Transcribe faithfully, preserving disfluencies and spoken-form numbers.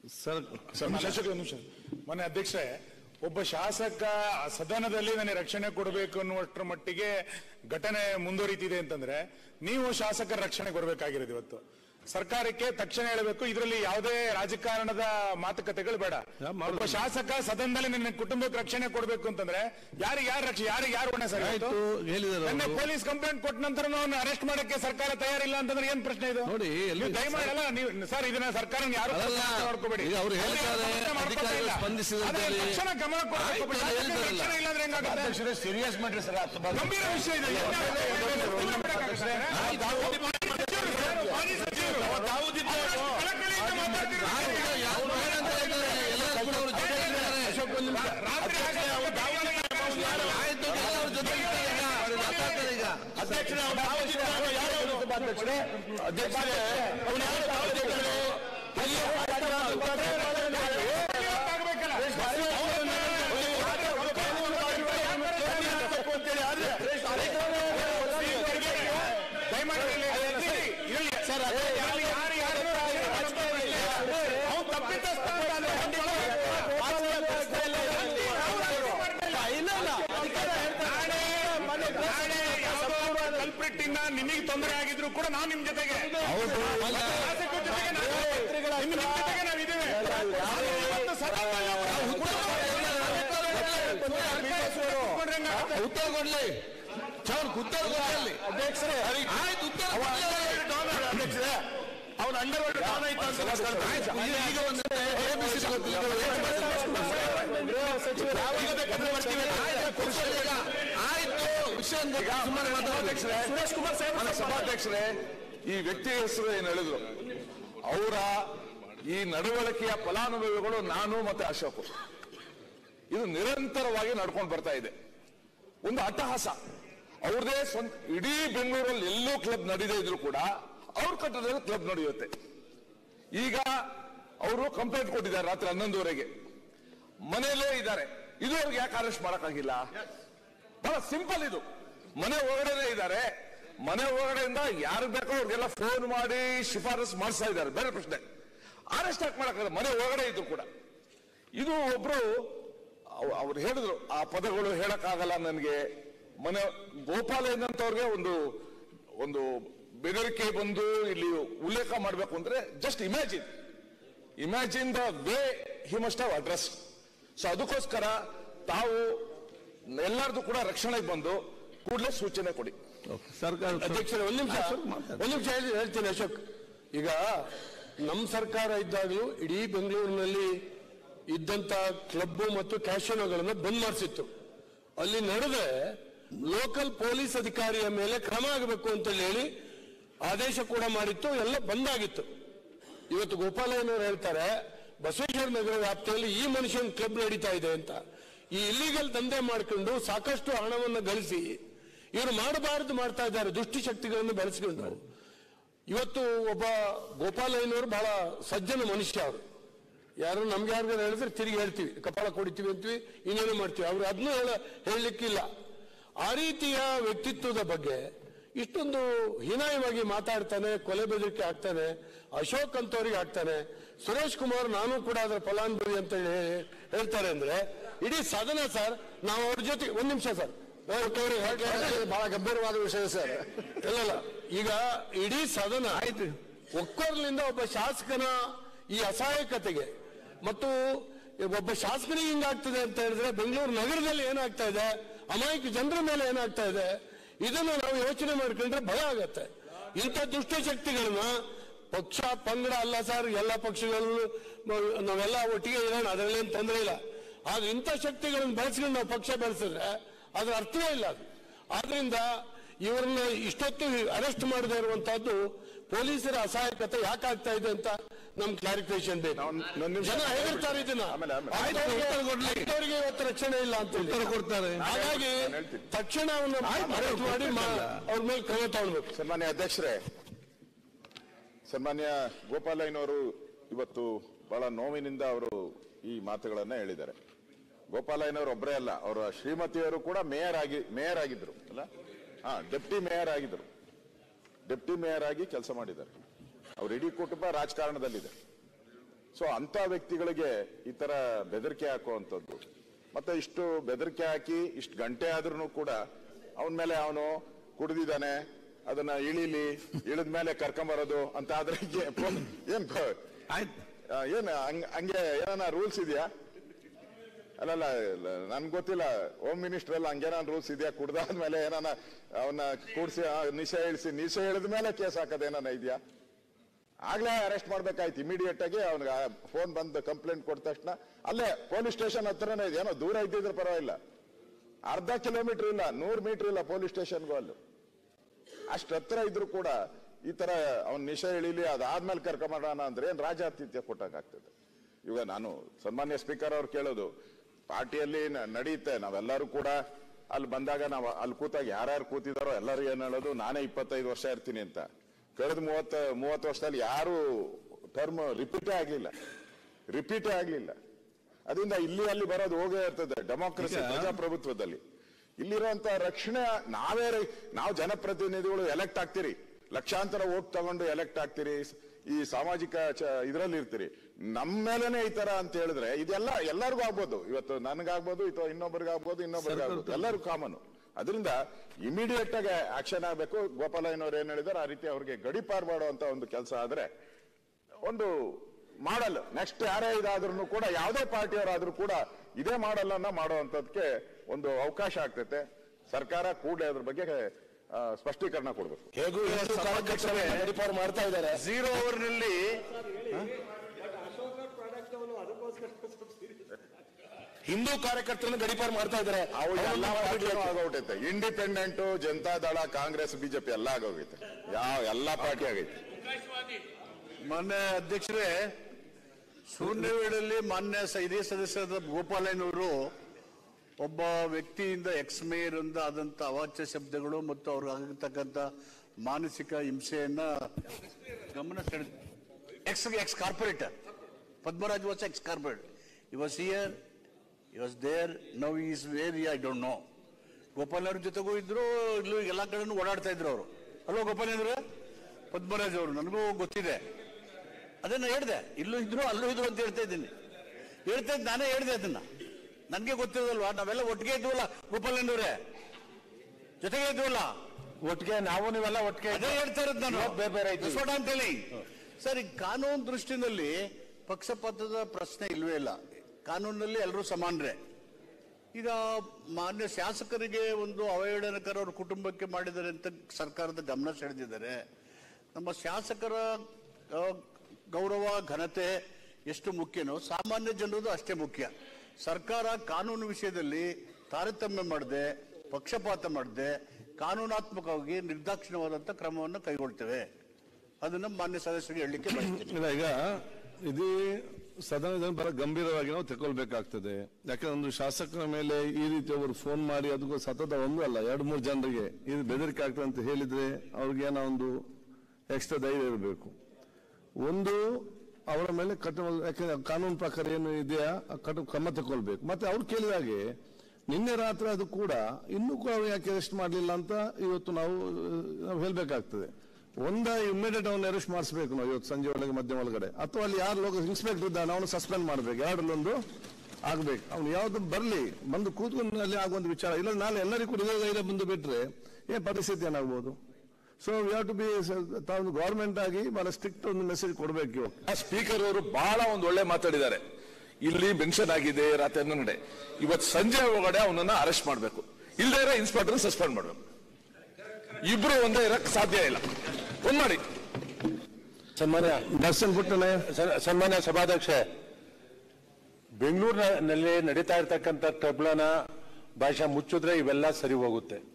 Sir ಶಾಸಕ ನಿಮಿಷ ಮೊನ್ನೆ ಅಧ್ಯಕ್ಷರೇ, ಒಬ್ಬ ಶಾಸಕ ಸದನದಲ್ಲಿ ನನಗೆ ರಕ್ಷಣೆ ಕೊಡಬೇಕು ಅನ್ನುವಷ್ಟರ ಮಟ್ಟಿಗೆ ಘಟನೆ ಮುಂದುವರಿತಿದೆ ಅಂತಂದ್ರೆ ನೀವು ಶಾಸಕರ ರಕ್ಷಣೆ ಕೊಡಬೇಕಾಗಿರೋದು. ಇವತ್ತು ಸರ್ಕಾರಕ್ಕೆ ತಕ್ಷಣ ಹೇಳಬೇಕು, ಇದರಲ್ಲಿ ಯಾವುದೇ ರಾಜಕಾರಣದ ಮಾತುಕತೆಗಳು ಬೇಡ. ಒಬ್ಬ ಶಾಸಕ ಸದನದಲ್ಲಿ ನನ್ನ ಕುಟುಂಬಕ್ಕೆ ರಕ್ಷಣೆ ಕೊಡಬೇಕು ಅಂತಂದ್ರೆ ಯಾರಿಗೆ ಯಾರು ರಕ್ಷಣೆ, ಯಾರಿಗೆ ಯಾರು ಹೊಣೆ ಸರ್? ನನ್ನ ಪೊಲೀಸ್ ಕಂಪ್ಲೇಂಟ್ ಕೊಟ್ಟ ನಂತರ ಅರೆಸ್ಟ್ ಮಾಡಕ್ಕೆ ಸರ್ಕಾರ ತಯಾರಿಲ್ಲ ಅಂತಂದ್ರೆ ಏನ್ ಪ್ರಶ್ನೆ ಇದು? ನೋಡಿ, ದಯಮಾಡಿ ಅಲ್ಲ ನೀವು ಸರ್, ಇದನ್ನ ಸರ್ಕಾರ ಯಾರು ಮಾಡ್ಕೋಬೇಡಿ. ತಕ್ಷಣ ಗಮನ ಕೊಡಬೇಕು. ರಕ್ಷಣೆ ಇಲ್ಲಾಂದ್ರೆ ಹೆಂಗಾಗುತ್ತೆ? ಸೀರಿಯಸ್ ಮಾಡ್ರಿ ಸರ್, ಗಂಭೀರ ವಿಷಯ ಇದೆ. ಅಧ್ಯಕ್ಷರೇ ಅಧ್ಯಕ್ಷರೇ ಅಧ್ಯಕ್ಷರೇ ನಿಮಗೆ ತೊಂದರೆ ಆಗಿದ್ರು ಕೂಡ ನಾವು ನಿಮ್ ಜೊತೆಗೆ ನಾವಿದ್ದೇವೆ. ಉತ್ತರ ಕೊಡ್ಲಿ ಉತ್ತರ ಕೊಡಲಿ ಅಧ್ಯಕ್ಷರೇ. ಆಯ್ತು, ಉತ್ತರ ಅಧ್ಯಕ್ಷರೇ. ಅವನ ಅಂಡರ್ ವರ್ಲ್ಡ್ ಡೌನ್ ಆಯ್ತು ಅಂತ ಈಗ ಸಭಾಧ್ಯಕ್ಷರೇ, ಈ ವ್ಯಕ್ತಿ ಹೆಸರು ಏನ್ ಹೇಳಿದ್ರು, ಅವರ ಈ ನಡವಳಿಕೆಯ ಫಲಾನುಭವಿಗಳು ನಾನು ಮತ್ತೆ ಅಶೋಕ್. ಇದು ನಿರಂತರವಾಗಿ ನಡ್ಕೊಂಡು ಬರ್ತಾ ಇದೆ. ಒಂದು ಅಟ್ಟಹಾಸ. ಅವ್ರದೇ ಸ್ವಂತ ಇಡೀ ಬೆಂಗಳೂರಲ್ಲಿ ಎಲ್ಲೂ ಕ್ಲಬ್ ನಡೀದೇ ಇದ್ರು ಕೂಡ ಅವ್ರ ಕಟ್ಟಡದಲ್ಲಿ ಕ್ಲಬ್ ನಡೆಯುತ್ತೆ. ಈಗ ಅವರು ಕಂಪ್ಲೇಂಟ್ ಕೊಟ್ಟಿದ್ದಾರೆ ರಾತ್ರಿ ಹನ್ನೊಂದುವರೆಗೆ, ಮನೆಯಲ್ಲೇ ಇದ್ದಾರೆ. ಇದು ಅವ್ರಿಗೆ ಯಾಕೆ ಅರೆಸ್ಟ್ ಮಾಡಕ್ಕಾಗಿಲ್ಲ? ಬಹಳ ಸಿಂಪಲ್ ಇದು. ಮನೆ ಒಳಗಡೆ ಇದ್ದಾರೆ, ಮನೆ ಒಳಗಡೆಯಿಂದ ಯಾರು ಬೇಕೋ ಅವ್ರಿಗೆಲ್ಲ ಫೋನ್ ಮಾಡಿ ಶಿಫಾರಸು ಮಾಡಿಸ್ತಾ ಇದ್ದಾರೆ, ಬೇರೆ ಪ್ರಶ್ನೆ. ಅರೆಸ್ಟ್ ಯಾಕೆ ಮಾಡಕ್ಕಾಗಲ್ಲ? ಮನೆ ಒಳಗಡೆ ಇದ್ರು ಕೂಡ. ಇದು ಒಬ್ರು ಅವ್ರು ಹೇಳಿದ್ರು, ಆ ಪದಗಳು ಹೇಳಕ್ಕಾಗಲ್ಲ ನನಗೆ. ಮನೆ ಗೋಪಾಲಯ್ಯನಂತವ್ರಿಗೆ ಒಂದು ಒಂದು ಬೆದರಿಕೆ ಬಂದು ಇಲ್ಲಿ ಉಲ್ಲೇಖ ಮಾಡಬೇಕು ಅಂದ್ರೆ just imagine imagine the way he must have address. So ಅದಕ್ಕೋಸ್ಕರ ತಾವು ಎಲ್ಲರದು ಕೂಡ ರಕ್ಷಣೆಗೆ ಬಂದು ಕೂಡಲೇ ಸೂಚನೆ ಕೊಡಿ. ಸರ್ಕಾರ ಅಧ್ಯಕ್ಷರೇ, ಒಂದು ನಿಮಿಷ ಒಂದು ನಿಮಿಷ ಹೇಳ್ತೀನಿ ಅಶೋಕ್. ಈಗ ನಮ್ಮ ಸರ್ಕಾರ ಇದ್ದಾಗಲೂ ಇಡೀ ಬೆಂಗಳೂರಿನಲ್ಲಿ ಇದ್ದಂತ ಕ್ಲಬ್ ಮತ್ತು ಕ್ಯಾಸಿನೋಗಳನ್ನು ಬಂದ್ ಮಾಡಿಸಿತ್ತು. ಅಲ್ಲಿ ನಡೆದ್ರೆ ಲೋಕಲ್ ಪೊಲೀಸ್ ಅಧಿಕಾರಿಯ ಮೇಲೆ ಕ್ರಮ ಆಗಬೇಕು ಅಂತ ಹೇಳಿ ಆದೇಶ ಕೂಡ ಮಾಡಿತ್ತು, ಎಲ್ಲ ಬಂದಾಗಿತ್ತು. ಇವತ್ತು ಗೋಪಾಲಯ್ಯನವರು ಹೇಳ್ತಾರೆ ಬಸವೇಶ್ವರ ನಗರ ವ್ಯಾಪ್ತಿಯಲ್ಲಿ ಈ ಮನುಷ್ಯನ ಕ್ಲಬ್ ನಡೀತಾ ಇದೆ ಅಂತ. ಈ ಇಲ್ಲಿಗಲ್ ದಂಧೆ ಮಾಡ್ಕೊಂಡು ಸಾಕಷ್ಟು ಹಣವನ್ನು ಗಳಿಸಿ ಇವರು ಮಾಡಬಾರದು ಮಾಡ್ತಾ ಇದ್ದಾರೆ, ದುಷ್ಟಶಕ್ತಿಗಳನ್ನು ಬೆಳೆಸ್ಕೊಂಡು. ಇವತ್ತು ಒಬ್ಬ ಗೋಪಾಲಯ್ಯನವರು ಬಹಳ ಸಜ್ಜನ ಮನುಷ್ಯ. ಅವರು ಯಾರು ನಮ್ಗೆ ಯಾರಿಗಾರು ಹೇಳಿದ್ರೆ ತಿರುಗಿ ಹೇಳ್ತೀವಿ, ಕಪಾಳ ಕೊಡಿತೀವಿ ಅಂತೀವಿ, ಇನ್ನೇನು ಮಾಡ್ತೀವಿ. ಅವ್ರು ಅದನ್ನೂ ಹೇಳ ಹೇಳಲಿಕ್ಕಿಲ್ಲ. ಆ ರೀತಿಯ ವ್ಯಕ್ತಿತ್ವದ ಬಗ್ಗೆ ಇಷ್ಟೊಂದು ಹೀನಾಯವಾಗಿ ಮಾತಾಡ್ತಾನೆ, ಕೊಲೆ ಬೆದರಿಕೆ ಆಗ್ತಾನೆ, ಅಶೋಕ್ ಅಂತವ್ರಿಗೆ ಆಗ್ತಾನೆ, ಸುರೇಶ್ ಕುಮಾರ್ ನಾನು ಕೂಡ ಅದರ ಫಲಾನುಭವಿ ಅಂತ ಹೇಳ್ತಾರೆ ಅಂದ್ರೆ ಇಡೀ ಸದನ ಸರ್, ನಾವು ಅವ್ರ ಜೊತೆ ಒಂದ್ ನಿಮಿಷ ಸರ್, ಬಹಳ ಗಂಭೀರವಾದ ವಿಷಯ ಸರ್. ಇಲ್ಲ ಈಗ ಇಡೀ ಸದನ ಆಯ್ತು ಒಕ್ಕೊರ್ಲಿಂದ ಒಬ್ಬ ಶಾಸಕನ ಈ ಅಸಹಾಯಕತೆಗೆ ಮತ್ತು ಒಬ್ಬ ಶಾಸಕನಿಗೆ ಹಿಂಗಾಗ್ತದೆ ಅಂತ ಹೇಳಿದ್ರೆ ಬೆಂಗಳೂರು ನಗರದಲ್ಲಿ ಏನಾಗ್ತಾ ಇದೆ, ಅಮಾಯಕ ಜನರ ಮೇಲೆ ಏನಾಗ್ತಾ ಇದೆ, ಇದನ್ನು ನಾವು ಯೋಚನೆ ಮಾಡ್ಕೊಂಡ್ರೆ ಭಯ ಆಗತ್ತೆ. ಇಂಥ ದುಷ್ಟಶಕ್ತಿಗಳನ್ನ ಪಕ್ಷ ಪಂಗಡ ಅಲ್ಲ ಸರ್, ಎಲ್ಲ ಪಕ್ಷಗಳು ನಾವೆಲ್ಲ ಒಟ್ಟಿಗೆ ಇರೋಣ, ಅದರಲ್ಲೇನು ತೊಂದರೆ ಇಲ್ಲ. ಆದ್ರೆ ಇಂಥ ಶಕ್ತಿಗಳನ್ನು ಬೆಳೆಸ್ಕೊಂಡು ನಾವು ಪಕ್ಷ ಬೆಳೆಸಿದ್ರೆ ಅದ್ರ ಅರ್ಥವೇ ಇಲ್ಲ. ಅದು ಆದ್ರಿಂದ ಇವರನ್ನ ಇಷ್ಟೊತ್ತು ಅರೆಸ್ಟ್ ಮಾಡದೇ ಇರುವಂತಹದ್ದು ಪೊಲೀಸರ ಅಸಹಾಯಕತೆ ಯಾಕಾಗ್ತಾ ಇದೆ ಅಂತ ನಮ್ ಕ್ಲಾರಿಫಿಕೇಶನ್ ಬೇಕು. ಜನ ಹೇಳಿರ್ತಾರೆ ಇದನ್ನ, ಅವರಿಗೆ ಇವತ್ತು ರಕ್ಷಣೆ ಇಲ್ಲ ಅಂತ ಉತ್ತರ ಕೊಡ್ತಾರೆ. ಹಾಗಾಗಿ ತಕ್ಷಣ ಅವನ್ನ ಅರೆಸ್ಟ್ ಮಾಡಿ ಅವ್ರ ಮೇಲೆ ಕ್ರಮ ತಗೊಳ್ಬೇಕು. ಸನ್ಮಾನ್ಯ ಅಧ್ಯಕ್ಷರೇ, ಸನ್ಮಾನ್ಯ ಗೋಪಾಲಯ್ಯನವರು ಇವತ್ತು ಬಹಳ ನೋವಿನಿಂದ ಅವರು ಈ ಮಾತುಗಳನ್ನ ಹೇಳಿದ್ದಾರೆ. ಗೋಪಾಲಯ್ಯನವರು ಒಬ್ಬರೇ ಅಲ್ಲ, ಅವರ ಶ್ರೀಮತಿಯವರು ಕೂಡ ಮೇಯರ್ ಆಗಿ ಮೇಯರ್ ಆಗಿದ್ರು ಅಲ್ಲ, ಹಾ ಡೆಪ್ಟಿ ಮೇಯರ್ ಆಗಿದ್ರು, ಡೆಪ್ಟಿ ಮೇಯರ್ ಆಗಿ ಕೆಲಸ ಮಾಡಿದ್ದಾರೆ. ಅವ್ರ ಇಡೀ ಕುಟುಂಬ ರಾಜಕಾರಣದಲ್ಲಿದೆ. ಸೊ ಅಂತ ವ್ಯಕ್ತಿಗಳಿಗೆ ಈ ತರ ಬೆದರಿಕೆ ಹಾಕುವಂಥದ್ದು, ಮತ್ತೆ ಇಷ್ಟು ಬೆದರಿಕೆ ಹಾಕಿ ಇಷ್ಟು ಗಂಟೆ ಆದ್ರೂ ಕೂಡ ಅವನ ಮೇಲೆ ಅವನು ಕುಡಿದಿದ್ದಾನೆ, ಅದನ್ನ ಇಳಿಲಿ, ಇಳಿದ ಮೇಲೆ ಕರ್ಕೊಂಬರೋದು ಅಂತ ಆದ್ರೆ ಏನ್ ಏನ್ ಹಂಗೆ ಏನಾನ ರೂಲ್ಸ್ ಇದೆಯಾ? ಅಲ್ಲಲ್ಲ, ನನ್ಗೆ ಗೊತ್ತಿಲ್ಲ, ಹೋಮ್ ಮಿನಿಸ್ಟರ್ ಎಲ್ಲ ಹಂಗೇನ ರೂಲ್ಸ್ ಇದೆಯಾ? ಕುಡ್ದಾದ್ಮೇಲೆ ಏನಾನ ಅವನ್ನ ಕೂಡ್ಸಿ ನಿಶೆ ಇಳಿಸಿ ನಿಶೆ ಇಳಿದ ಮೇಲೆ ಕೇಸ್ ಹಾಕೋದೇನ ಇದೆಯಾ? ಆಗ್ಲೇ ಅರೆಸ್ಟ್ ಮಾಡ್ಬೇಕಾಯ್ತು ಇಮಿಡಿಯೇಟ್ ಆಗಿ. ಅವ್ನಿಗೆ ಫೋನ್ ಬಂದು ಕಂಪ್ಲೇಂಟ್ ಕೊಟ್ಟ ತಕ್ಷಣ ಅಲ್ಲೇ ಪೊಲೀಸ್ ಸ್ಟೇಷನ್ ಹತ್ರನೇ ಇದೆ, ಏನೋ ದೂರ ಇದ್ದಿದ್ರೆ ಪರವಾಗಿಲ್ಲ, ಅರ್ಧ ಕಿಲೋಮೀಟರ್ ಇಲ್ಲ, ನೂರ್ ಮೀಟರ್ ಇಲ್ಲ ಪೊಲೀಸ್ ಸ್ಟೇಷನ್ಗೂ ಅಲ್ಲೂ. ಅಷ್ಟು ಹತ್ರ ಇದ್ರು ಕೂಡ ಈ ತರ ಅವ್ನ ನಿಶೆ ಇಳಿಲಿ ಅದಾದ್ಮೇಲೆ ಕರ್ಕೊಂಬರೋಣ ಅಂದ್ರೆ ಏನ್ ರಾಜಾತಿಥ್ಯ ಕೊಟ್ಟಾಗ್ತದೆ. ಇವಾಗ ನಾನು ಸನ್ಮಾನ್ಯ ಸ್ಪೀಕರ್ ಅವ್ರು ಕೇಳೋದು, ಪಾರ್ಟಿಯಲ್ಲಿ ನಡೆಯುತ್ತೆ, ನಾವೆಲ್ಲರೂ ಕೂಡ ಅಲ್ಲಿ ಬಂದಾಗ ನಾವು ಅಲ್ಲಿ ಕೂತಾಗ ಯಾರ್ಯಾರು ಕೂತಿದಾರೋ ಎಲ್ಲರೂ ಏನ್ ಹೇಳೋದು, ನಾನೇ ಇಪ್ಪತ್ತೈದು ವರ್ಷ ಇರ್ತೀನಿ ಅಂತ. ಕಳೆದ ಮೂವತ್ತ ಮೂವತ್ತು ವರ್ಷದಲ್ಲಿ ಯಾರು ಟರ್ಮ್ ರಿಪೀಟೇ ಆಗ್ಲಿಲ್ಲ ರಿಪೀಟೇ ಆಗ್ಲಿಲ್ಲ ಅದರಿಂದ ಇಲ್ಲಿ ಅಲ್ಲಿ ಬರೋದು ಹೋಗೇ ಇರ್ತದೆ. ಡೆಮಾಕ್ರಸಿ ಪ್ರಜಾಪ್ರಭುತ್ವದಲ್ಲಿ ಇಲ್ಲಿರುವಂತ ರಕ್ಷಣೆ ನಾವೇ, ನಾವು ಜನಪ್ರತಿನಿಧಿಗಳು ಎಲೆಕ್ಟ್ ಆಗ್ತೀರಿ, ಲಕ್ಷಾಂತರ ವೋಟ್ ತಗೊಂಡು ಎಲೆಕ್ಟ್ ಆಗ್ತೀರಿ, ಈ ಸಾಮಾಜಿಕ ಇದರಲ್ಲಿ ಇರ್ತೀರಿ, ನಮ್ಮ ಮೇಲೇನೆ ಈ ತರ ಅಂತ ಹೇಳಿದ್ರೆ ಇದೆಲ್ಲ ಎಲ್ಲರಿಗೂ ಆಗ್ಬೋದು. ಇವತ್ತು ನನಗಾಗ್ಬೋದು, ಅಥವಾ ಇನ್ನೊಬ್ಬರಿಗಾಗ್ಬೋದು, ಇನ್ನೊಬ್ಬರಿಗಾಗ್ಬೋದು, ಎಲ್ಲರೂ ಕಾಮನ್. ಅದರಿಂದ ಇಮಿಡಿಯೇಟ್ ಆಗಿ ಆಕ್ಷನ್ ಆಗಬೇಕು. ಗೋಪಾಲಯ್ಯನವ್ರು ಏನ್ ಹೇಳಿದಾರೆ ಆ ರೀತಿ ಅವ್ರಿಗೆ ಗಡಿಪಾರು ಮಾಡುವಂತ ಒಂದು ಕೆಲಸ ಆದ್ರೆ ಒಂದು ಮಾಡಲ್ ನೆಕ್ಸ್ಟ್ ಯಾರೇ ಇದಾದ್ರೂ ಕೂಡ ಯಾವುದೇ ಪಾರ್ಟಿಯವರಾದ್ರೂ ಕೂಡ ಇದೇ ಮಾಡಲ್ ಅನ್ನ ಮಾಡುವಂತದಕ್ಕೆ ಒಂದು ಅವಕಾಶ ಆಗ್ತೈತೆ. ಸರ್ಕಾರ ಕೂಡಲೇ ಅದ್ರ ಬಗ್ಗೆ ಸ್ಪಷ್ಟೀಕರಣ ಕೊಡಬೇಕು. ಹೇಗೂ ಗಡಿಪಾರು ಮಾಡ್ತಾ ಇದ್ದಾರೆ. ಝೀರೋ ಅವರ್ ನಲ್ಲಿ ಹಿಂದೂ ಕಾರ್ಯಕರ್ತರನ್ನು ಗಡಿಪಾರು ಮಾಡ್ತಾ ಇದ್ದಾರೆ. ಎಲ್ಲ ಪಾರ್ಟಿನೂ ಆಗೋಗ್ತೈತೆ, ಇಂಡಿಪೆಂಡೆಂಟ್, ಜನತಾ ದಳ, ಕಾಂಗ್ರೆಸ್, ಬಿಜೆಪಿ ಎಲ್ಲ ಆಗೋಗೈತೆ, ಯಾವ ಎಲ್ಲಾ ಪಾರ್ಟಿ ಆಗೈತೆ. ಮಾನ್ಯ ಅಧ್ಯಕ್ಷರೇ, ಶೂನ್ಯ ವೇಳೆಯಲ್ಲಿ ಮಾನ್ಯ ಹಿರಿಯ ಸದಸ್ಯರಾದ ಗೋಪಾಲಯ್ಯನವರು ಒಬ್ಬ ವ್ಯಕ್ತಿಯಿಂದ ಎಕ್ಸ್ ಮೇಯರ್ ಇಂದ ಆದಂತ ಅವಾಚ್ಯ ಶಬ್ದಗಳು ಮತ್ತು ಅವ್ರಿಗೆ ಆಗಿರ್ತಕ್ಕಂಥ ಮಾನಸಿಕ ಹಿಂಸೆಯನ್ನ ಗಮನ ಸೆಳೆದ ex ex corporator Padmaraj was ex corporator. He was here, he was there, now is where I don't know. ಗೋಪಾಲಯ್ಯವ್ರ ಜೊತೆಗೂ ಇದ್ರು, ಇಲ್ಲೂ ಎಲ್ಲಾ ಕಡೆನೂ ಓಡಾಡ್ತಾ ಇದ್ರು ಅವರು. ಅಲ್ವಾ ಗೋಪಾಲಯ್ಯವ್ರೆ? ಪದ್ಮರಾಜ್ ಅವರು ನನಗೂ ಗೊತ್ತಿದೆ, ಅದನ್ನ ಹೇಳ್ದೆ, ಇಲ್ಲೂ ಇದ್ರು ಅಲ್ಲೂ ಇದ್ರು ಅಂತ ಹೇಳ್ತಾ ಇದ್ದೀನಿ. ಹೇಳ್ತಾ ಇದ್ದು ನಾನೇ ಹೇಳ್ದೆ ಅದನ್ನ, ನನ್ಗೆ ಗೊತ್ತಿರೋದಲ್ವಾ, ನಾವೆಲ್ಲ ಒಟ್ಟಿಗೆ ಇದ್ವಲ್ಲ ಗೋಪಾಲಯ್ಯನವ್ರೆ, ಜೊತೆಗೆ ಇದ್ವಲ್ಲ, ಒಟ್ಟಿಗೆ ನಾವು ನೀವೆಲ್ಲ ಒಟ್ಟಿಗೆ ಅದೇ ಹೇಳ್ತಾ ಇರೋದು ನಾನು, ಬೇರೆ ಬೇರೆ ಅಂತ ಹೇಳಿ. ಸರ್, ಈ ಕಾನೂನು ದೃಷ್ಟಿನಲ್ಲಿ ಪಕ್ಷಪಾತದ ಪ್ರಶ್ನೆ ಇಲ್ವೇ ಇಲ್ಲ, ಕಾನೂನಿನಲ್ಲಿ ಎಲ್ಲರೂ ಸಮಾನರೇ. ಈಗ ಮಾನ್ಯ ಶಾಸಕರಿಗೆ ಒಂದು ಅವಹೇಳನಕರ ಅವ್ರ ಕುಟುಂಬಕ್ಕೆ ಮಾಡಿದ್ದಾರೆ ಅಂತ ಸರ್ಕಾರದ ಗಮನ ಸೆಳೆದಿದ್ದಾರೆ. ನಮ್ಮ ಶಾಸಕರ ಗೌರವ ಘನತೆ ಎಷ್ಟು ಮುಖ್ಯನೋ ಸಾಮಾನ್ಯ ಜನರದು ಅಷ್ಟೇ ಮುಖ್ಯ. ಸರ್ಕಾರ ಕಾನೂನು ವಿಷಯದಲ್ಲಿ ತಾರತಮ್ಯ ಮಾಡದೆ, ಪಕ್ಷಪಾತ ಮಾಡದೆ, ಕಾನೂನಾತ್ಮಕವಾಗಿ ನಿರ್ದಾಕ್ಷಿಣ್ಯವಾದಂತ ಕ್ರಮವನ್ನು ಕೈಗೊಳ್ತೇವೆ. ಅದನ್ನ ಮಾನ್ಯ ಸದಸ್ಯರಿಗೆ ಹೇಳಲಿಕ್ಕೆ ಬಯಸ್ತೀನಿ. ಈಗ ಇದು ಸದನದ ಬಹಳ ಗಂಭೀರವಾಗಿ ನಾವು ತಗೊಳ್ಬೇಕಾಗ್ತದೆ. ಯಾಕಂದ್ರೆ ಒಂದು ಶಾಸಕರ ಮೇಲೆ ಈ ರೀತಿ ಅವರು ಫೋನ್ ಮಾಡಿ ಅದಕ್ಕೂ ಸತತ ಒಂದು ಅಲ್ಲ ಎರಡು ಮೂರು ಜನರಿಗೆ ಇದು ಬೆದರಿಕೆ ಆಗ್ತದೆ ಅಂತ ಹೇಳಿದ್ರೆ ಅವ್ರಿಗೆ ಏನೋ ಒಂದು ಎಕ್ಸ್ಟ್ರಾ ಧೈರ್ಯ ಇರಬೇಕು. ಒಂದು ಅವರ ಮೇಲೆ ಕಠಿಣ, ಯಾಕಂದ್ರೆ ಕಾನೂನು ಪ್ರಕಾರ ಏನು ಇದೆಯಾ ಕಠಿಣ ಕ್ರಮ ತಗೊಳ್ಬೇಕು. ಮತ್ತೆ ಅವ್ರು ಕೇಳಿದಾಗೆ ನಿನ್ನೆ ರಾತ್ರಿ ಅದು ಕೂಡ ಇನ್ನೂ ಕೂಡ ಅವ್ರು ಯಾಕೆ ಅರೆಸ್ಟ್ ಮಾಡಲಿಲ್ಲ ಅಂತ ಇವತ್ತು ನಾವು ನಾವು ಹೇಳ್ಬೇಕಾಗ್ತದೆ. ಒಂದ ಇಮಿಡಿಯೇಟ್ ಅವನ್ನ ಅರೆಸ್ಟ್ ಮಾಡಿಸ್ಬೇಕು ನಾವು ಇವತ್ತು ಸಂಜೆ ಒಳಗೆ ಮಧ್ಯ ಒಳಗಡೆ, ಅಥವಾ ಅಲ್ಲಿ ಯಾರು ಲೋಕ ಇನ್ಸ್ಪೆಕ್ಟರ್ ಇದ್ದಾನೆ ಅವನು ಸಸ್ಪೆಂಡ್ ಮಾಡಬೇಕು, ಎರಡರಲ್ಲೊಂದು ಆಗ್ಬೇಕು. ಅವ್ನು ಯಾವ್ದು ಬರಲಿ ಬಂದು ಕೂತ್ಕೊಂಡು ಅಲ್ಲಿ ಆಗುವಂತ ವಿಚಾರ ಇಲ್ಲ. ನಾಳೆ ಎಲ್ಲರಿಗೂ ಕೂಡ ಇದೇ ಧೈರ್ಯ ಬಂದು ಬಿಟ್ರೆ ಏನ್ ಪರಿಸ್ಥಿತಿ ಏನಾಗ್ಬೋದು. So we have to be ತಾವು ಗವರ್ಮೆಂಟ್ ಆಗಿ ಬಹಳ ಸ್ಟ್ರಿಕ್ಟ್ ಒಂದು ಮೆಸೇಜ್ ಕೊಡಬೇಕು. ಸ್ಪೀಕರ್ ಅವರು ಬಹಳ ಒಂದು ಒಳ್ಳೆ ಮಾತಾಡಿದ್ದಾರೆ. ಇಲ್ಲಿ ಮೆನ್ಷನ್ ಆಗಿದೆ ರಾತ್ರಿ ಹನ್ನೊಂದು ಇವತ್ತು ಸಂಜೆ ಒಳಗಡೆ ಅವನನ್ನ ಅರೆಸ್ಟ್ ಮಾಡಬೇಕು, ಇಲ್ಲದೇ ಇರೋ ಇನ್ಸ್ಪೆಕ್ಟರ್ ಸಸ್ಪೆಂಡ್ ಮಾಡಬೇಕು. ಇಬ್ರು ಒಂದೇ ಇರಕ್ ಸಾಧ್ಯ ಇಲ್ಲ. ಒಂದ್ ಮಾಡಿ ಸನ್ಮಾನ್ಯ ದರ್ಶನ್ ಪುಟ್ಟನೆ, ಸನ್ಮಾನ್ಯ ಸಭಾಧ್ಯಕ್ಷ, ಬೆಂಗಳೂರಿನಲ್ಲಿ ನಡೀತಾ ಇರ್ತಕ್ಕಂಥ ಕಬ್ಳನ ಭಾಷೆ ಮುಚ್ಚಿದ್ರೆ ಇವೆಲ್ಲ ಸರಿ ಹೋಗುತ್ತೆ.